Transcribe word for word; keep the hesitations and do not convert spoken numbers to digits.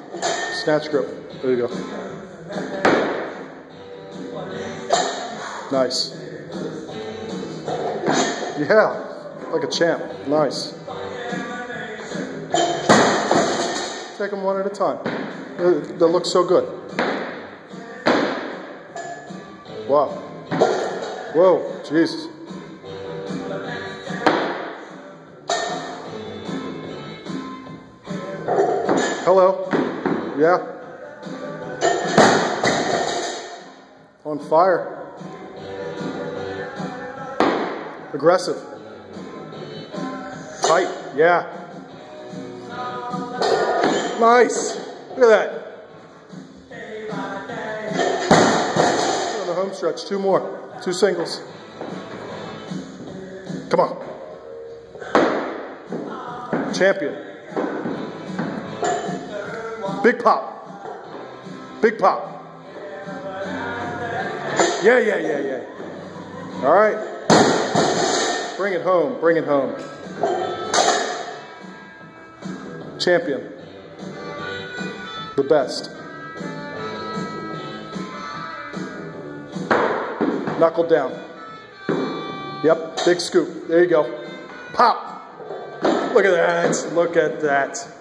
Snatch grip. There you go. Nice. Yeah, like a champ. Nice. Take them one at a time. They, they look so good. Wow. Whoa, Jesus. Hello. Yeah. On fire. Aggressive. Tight. Yeah. Nice. Look at that. On the home stretch. Two more. Two singles. Come on. Champion. Big pop. Big pop. Yeah, yeah, yeah, yeah. All right. Bring it home. Bring it home. Champion. The best. Knuckle down. Yep. Big scoop. There you go. Pop. Look at that. Look at that.